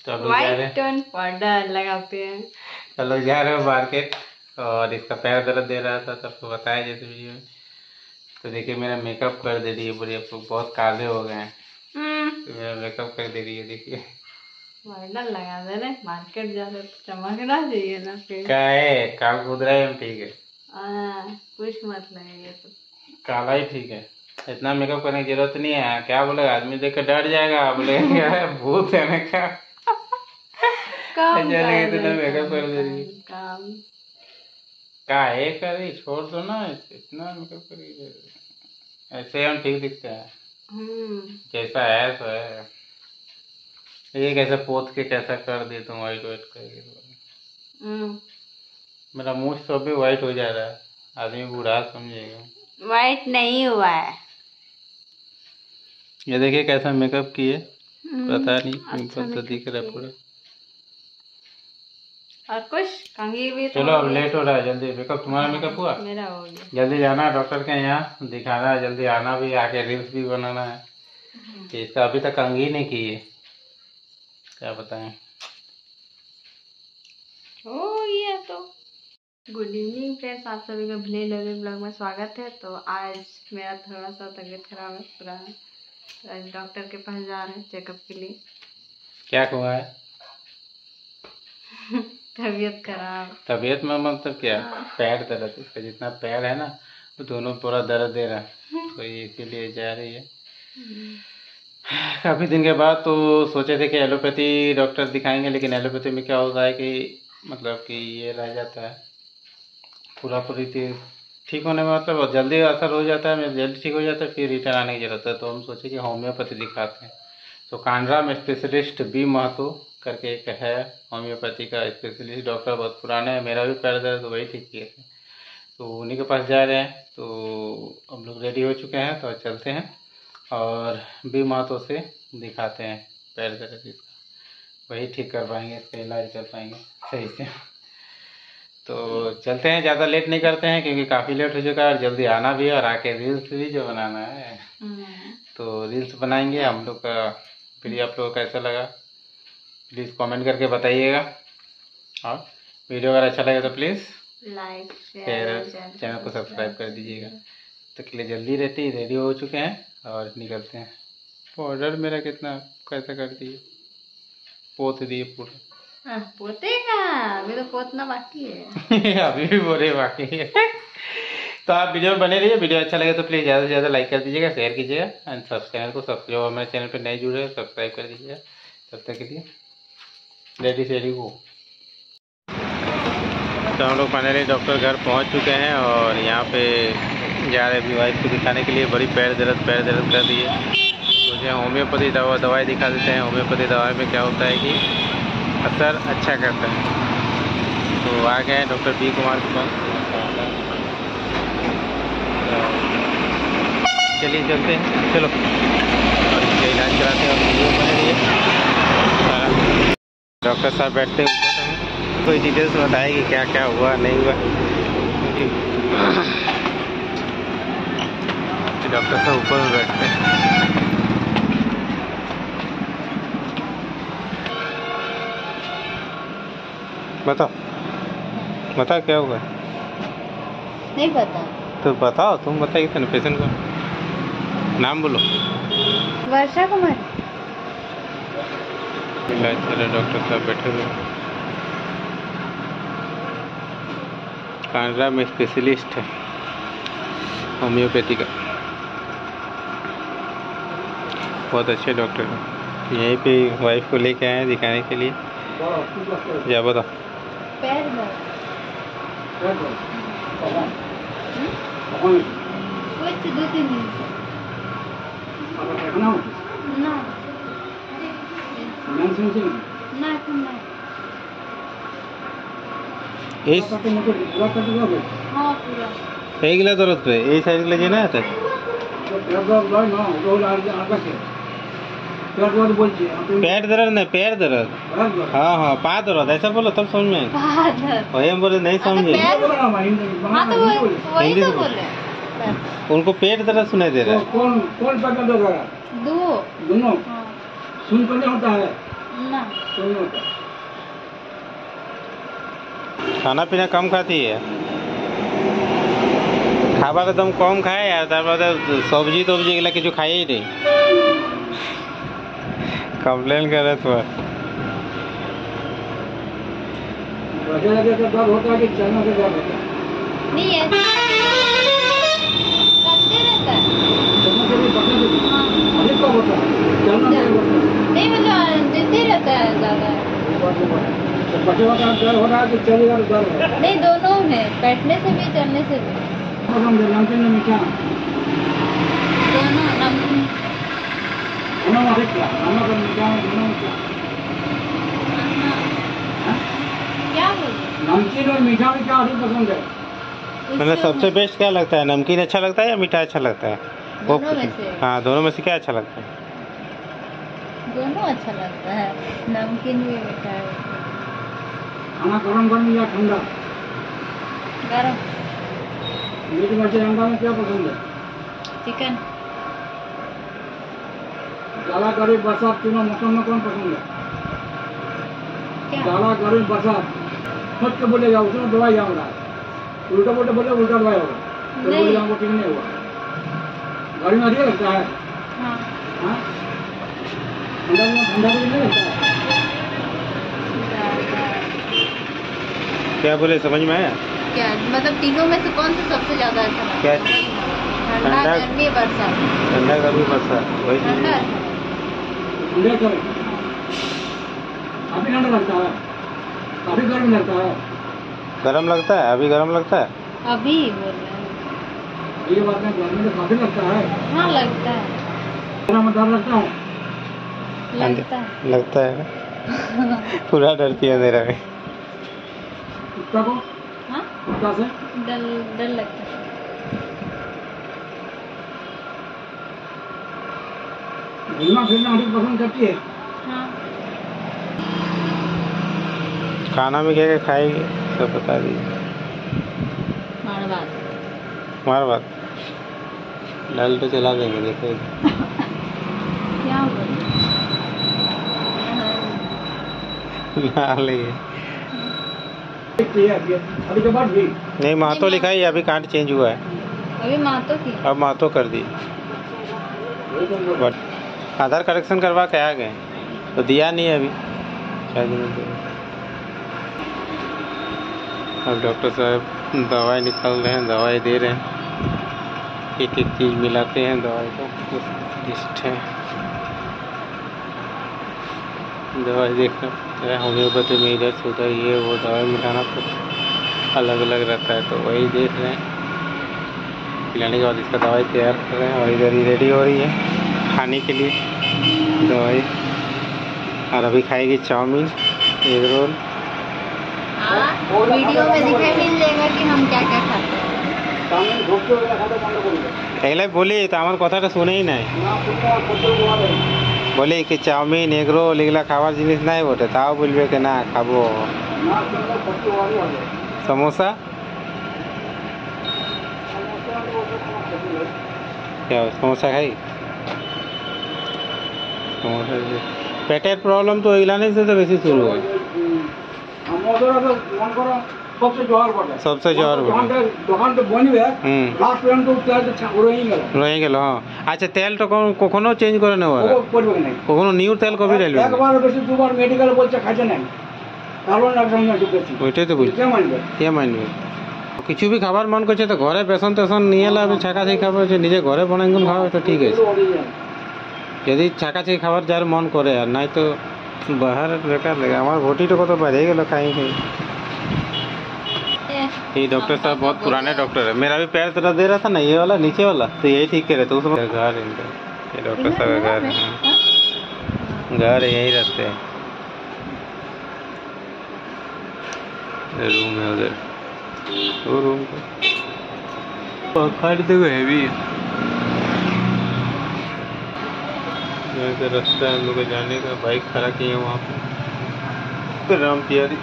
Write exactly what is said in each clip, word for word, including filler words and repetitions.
तो अब लोग जा रहे व्हाइट टोन पाउडर लगाते हैं। तो लोग जा रहे हो मार्केट और इसका पैर दर्द दे रहा था तो आपको बताया जैसे वीडियो में। तो देखिए मेरा मेकअप कर दे रही है पूरी, आप लोग बहुत काले हो गए हैं तो मेरा मेकअप कर दे रही है। देखिए पाउडर लगा दे रहे, मार्केट जा रहे तो चमकना चाहिए ना फिर। क्या है काल खुद रहे हम ठीक है। हाँ कुछ मत लगेगा तो काला ही ठीक है, इतना मेकअप करने की जरूरत नहीं है। क्या बोलेगा आदमी देख कर डर जाएगा, बोलेगा भूत है ना क्या काम इतना मेकअप कर दे रही है। काम क्या है करी छोड़ दो ना, इतना मेकअप करी। ऐसे हम ठीक दिखते हैं, जैसा है तो है। ये कैसे पोत के कैसा कर दी तुम वाइट वाइट करके। मेरा मुंह तो भी वाइट हो जा रहा है, आदमी बूढ़ा समझेगा। वाइट नहीं हुआ है। ये देखिए कैसा मेकअप किए, पता नहीं पिंपल तो दिख रहा है पूरा। और कुछ कंघी भी चलो अब लेट हो रहा है, जल्दी मेकअप। तुम्हारा मेकअप हुआ? मेरा हो गया। जल्दी जाना है डॉक्टर के यहाँ दिखाना है, जल्दी आना भी, आके रील्स भी बनाना है। इसका अभी तक कंघी नहीं की है, क्या बताएं। हो गया तो गुड इवनिंग फ्रेंड्स, आप सभी का भले लगे ब्लॉग में स्वागत है। तो आज मेरा थोड़ा सा तबीयत खराब है पूरा, आज डॉक्टर के पास जा रहे हैं चेकअप के लिए। क्या हुआ है? तबीयत खराब। तबीयत में मतलब क्या? पैर दर्द, इसका जितना पैर है ना वो दोनों पूरा दर्द दे रहा है, तो इसीलिए जा रही है। काफ़ी दिन के बाद तो सोचे थे कि एलोपैथी डॉक्टर दिखाएंगे, लेकिन एलोपैथी में क्या होता है कि मतलब कि ये रह जाता है पूरा पूरी ठीक होने में, मतलब जल्दी असर हो जाता है, जल्दी ठीक हो जाता है, फिर रिटर्न आने की जरूरत है। तो हम सोचे कि होम्योपैथी दिखाते हैं। तो कांड्रा में स्पेशलिस्ट बी महतो करके एक है होम्योपैथी का स्पेशलिस्ट डॉक्टर, बहुत पुराने हैं, मेरा भी पैर दर्द तो वही ठीक किए थे, तो उन्हीं के पास जा रहे हैं। तो हम लोग रेडी हो चुके हैं, तो चलते हैं और बी महतो से दिखाते हैं पैर दर्द, इसका वही ठीक कर पाएंगे, इसका इलाज कर पाएंगे सही से। तो चलते हैं, ज़्यादा लेट नहीं करते हैं क्योंकि काफ़ी लेट हो चुका है और जल्दी आना भी है और आके रील्स भी जो बनाना है तो रील्स बनाएंगे हम लोग का। फिर आप लोग को कैसा लगा प्लीज़ कमेंट करके बताइएगा, और वीडियो अगर अच्छा लगे तो प्लीज़ लाइक शेयर, चैनल को सब्सक्राइब कर दीजिएगा। तो के लिए जल्दी रहती रेडी हो चुके हैं और निकलते हैं। पाउडर मेरा कितना कैसा कर दिए, पोत दिए पूरा। पोतेगा, अभी तो पोतना बाकी है। अभी भी बोले बाकी है। तो आप वीडियो में बने रहिए, वीडियो अच्छा लगे तो प्लीज़ ज़्यादा से ज़्यादा लाइक कर दीजिएगा, शेयर कीजिएगा एंड सब चैनल को सब जो हमारे चैनल पर नए जुड़े सब्सक्राइब कर दीजिएगा। तब तक के लिए रेडी रेडी हो। तो हम लोग फाइनली डॉक्टर घर पहुंच चुके हैं और यहाँ पे जा रहे अभी वाइफ को दिखाने के लिए। बड़ी पैर दर्द पैर दर्द कर दी है, मुझे होम्योपैथी दवा दवाई दिखा देते हैं। होम्योपैथी दवाई में क्या होता है कि असर अच्छा करता है। तो आ गए हैं डॉक्टर बी कुमार के पास, चलिए चलते हैं, चलो और इसका इलाज कराते हैं और वीडियो बने रहिए। डॉक्टर साहब बैठते हैं ऊपर, हमें कोई डिटेल्स बताएगी क्या क्या हुआ नहीं हुआ। डॉक्टर साहब ऊपर में बैठते हैं। बताओ बताओ क्या हुआ? नहीं पता। तो बताओ, तुम बताइए तो पेशेंट को नाम बोलो। वर्षा कुमार। इलाज चले, डॉक्टर साहब बैठे हुए। कांड्रा में स्पेशलिस्ट है होम्योपैथी का, बहुत अच्छे डॉक्टर हैं। यहीं पे वाइफ को लेके आए हैं दिखाने के लिए। क्या बताओ? पैर में कुछ दो तीन दिन ना ना एक गिला दर्द पे यही साइड गिला जी ना पैर दर्द नहीं पैर दर्द, हाँ हाँ पा दर्द ऐसा बोलो तब समझ में। वही हम बोले नहीं समझे, हिंदी से बोले। उनको पेट दर्द सुनाई दे रहा है। कौन कौन पैर दर्द? दो दोनों सुन कर होता है। ना खाना पीना कम खाती है, खावा तो तुम कम खाए यार, तारपरे सब्जी तब्जी गला किछु खाए ही नहीं, कंप्लेन करे तो नहीं है, करते रहता है। नहीं मतलब देते रहता है ज्यादा। नहीं दोनों है, बैठने से भी चलने से भी दोनों। नमकीन क्या नमकीन और मीठा में क्या अधिक पसंद है? मतलब सबसे बेस्ट क्या लगता है, नमकीन अच्छा लगता है या मीठा अच्छा लगता है? वो दोनों में से। हाँ दोनों में से क्या अच्छा लगता है? दोनों अच्छा लगता है, नमकीन भी मीठा है। खाना गरम गरम या ठंडा? गरम। मीट मछली अंडा में क्या पसंद है? चिकन। दाला गरीब बरसात तीनों मौसम में कौन पसंद है? क्या? दाला गरीब बरसात सोच के बोलेगा, उसमें दवाई आऊंगा, उल्टा बोलते बोले उल्टा दवाई होगा, तो नहीं। बोले हमको ठीक नहीं हुआ। गर्मी में अधिक लगता है? हाँ। हाँ? ठंडा में ठंडा भी नहीं लगता है? क्या बोले, समझ में आया? क्या मतलब तीनों में से कौन सा सबसे ज्यादा अच्छा लगता क्या? है? ठंडा, ठंडा- गर्मी, बरसात। ठंडा गर्मी बरसात वही चीज़ ठंडा है। ठंडे चले काफी ठंडा लगता है, काफी गर्म लगता है। गरम लगता है, अभी गरम लगता है। अभी बोल रहे हैं। ये बात है, गर्मी में काफी लगता है। हाँ लगता है, मेरा में डर लगता है। लगता है। लगता है पूरा डरती है मेरा में। कुत्ता को हाँ कुत्ता से डर डर लगता है। घूमना फिरना अधिक पसंद करती है। हाँ खाना में क्या क्या खाएगी सब बता दीजिए। मार बात। हमारा बात डाल तो चला देंगे, देखो क्या बोल डाल लेंगे। अभी के बाद भी नहीं महतो लिखा ही, अभी कार्ड चेंज हुआ है, अभी मातो की। अब महतो कर दी। बट आधार करेक्शन करवा के आ गए तो दिया नहीं अभी शायद नहीं। अब डॉक्टर साहब दवाई निकाल रहे हैं, दवाई दे रहे हैं, एक एक चीज़ मिलाते हैं दवाई को, लिस्ट है दवाई देखना पड़ता है। होम्योपैथी में इधर से उधर ये वो दवाई मिलाना पड़ता, अलग अलग रहता है, तो वही देख रहे हैं। पिलाने के बाद इसका दवाई तैयार कर रहे हैं और इधर ही रेडी हो रही है खाने के लिए दवाई। और अभी खाएगी चाउमीन, एग रोल। हाँ वीडियो में दिखाई मिल जाएगा कि हम क्या क्या खाते हैं। এগুলাই বলি তো আমার কথাটা শুনেই নাই, বলি কি চাউমিন এগ রোল এগুলা খাবার জিনিস নাই বটে, তাও বলবে কি না খাবো। समोसा क्या समोसा खाई? समोसा पेटेर प्रॉब्लम तो इलाने से तो बेसी शुरू है, सबसे जोर पड़े सबसे जोर पड़े দোকান তো বনিবে হুম লাস্ট পর্যন্ত তেল তো রয়ে গেল রয়ে গেল। হ্যাঁ আচ্ছা তেলটা কখনো চেঞ্জ করে নেবো, ও করবে না কখনো নিউ তেল কবি ডালবে? একবার বেশি দুবার মেডিকেল বলছে খাইছে না, কারণ একদম না ঢুকেছি। ওইটাই তো বলছি, কে মানবে? কে মানবে? কিছু भी খাবার মন করছে তো ঘরে বেসন টেসন নিয়ে এলে আমি ছাকা ছাকি খাবার, নিজে ঘরে বনাই খাওয়া তো ঠিক আছে। যদি ছাকা ছাকি খাবার যার মন করে, আর নাই তো बाहर बेकार लगा। हमारा घोटी तो तो बढ़ गया खाई खाई। ये डॉक्टर साहब बहुत पुराने डॉक्टर है। मेरा भी पैर तरह दे रहा था ना, ये वाला नीचे वाला, तो यही ठीक करे तो उसमें घर इनका, ये डॉक्टर साहब का घर है, घर यही रहते हैं, रूम है उधर, वो रूम को खाली तो हैवी है। से रास्ता है हम लोग जाने का, बाइक खड़ा किए हैं वहाँ पे राम प्यारी।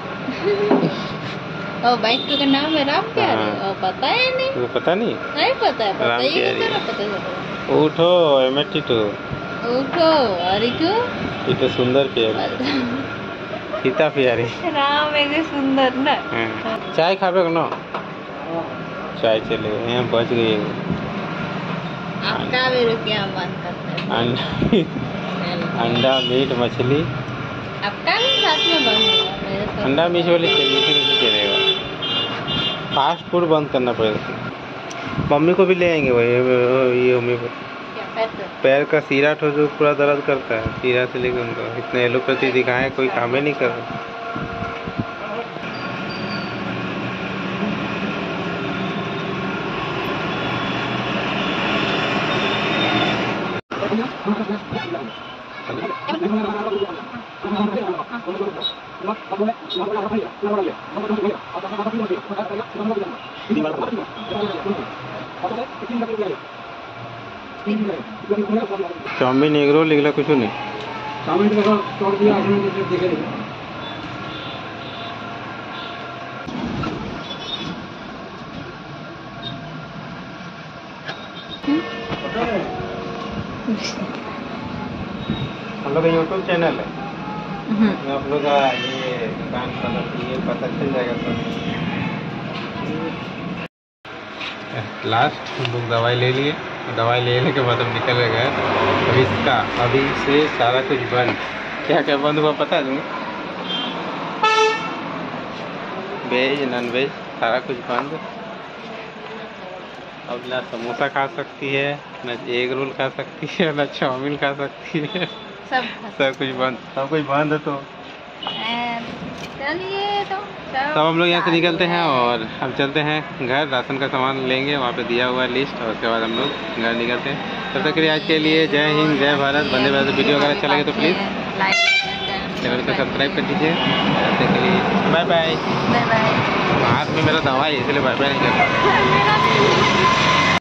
और बाइक का नाम है राम प्यारी? हाँ। पता है नहीं? तो पता नहीं? नहीं पता है, पता राम ही प्यारी। नहीं पता चला। उठो एमएटी तो उठो अरे क्यों? ये तो सुंदर प्यारी सीता प्यारी राम एक सुंदर ना। चाय खावे को ना चाय चले यहाँ बच गई आपका भी रुपया मन करता है। अंडा अंडा मीट मछली आपका भी साथ में बंद होगा मेरे साथ। अंडा मीट वाले चलिए चलेगा। फास्ट फूड बंद करना पड़ेगा। मम्मी को भी ले आएंगे वही ये मम्मी को पैर का सीरा ठो जो पूरा दर्द करता है सीरा से लेकर उनका इतने एलोपैथी दिखाए कोई काम ही नहीं कर रहा। चाउमीन एग रोल निकला कुछ नहीं। चाउमीन का तोड़ दिया आपने तो देखे हम लोग का यूट्यूब चैनल है आप लोग का ये दुकान का ये पता चल जाएगा सब। लास्ट हम लोग दवाई ले लिए दवाई लेने के बाद हम निकल गए। अभी इसका अभी से सारा कुछ बंद क्या क्या बंद हुआ पता है तुम्हें? वेज नॉन वेज सारा कुछ बंद। अब ना समोसा खा सकती है ना एग रोल खा सकती है ना चाउमीन खा सकती है सब सब कुछ बंद सब कुछ बंद है। तो चलिए तो तब हम लोग यहाँ से निकलते हैं और हम चलते हैं घर राशन का सामान लेंगे वहाँ पे दिया हुआ है लिस्ट और उसके बाद हम लोग घर निकलते हैं। तब तक के लिए आज के लिए जय हिंद जय भारत वंदे भारत। वीडियो अगर अच्छा लगे तो प्लीज़ चैनल को सब्सक्राइब कर दीजिए। तब तक के लिए बाय बाय। Bye bye. हाथ में मेरा दवाई है इसलिए बाय बाय नहीं कर रहा।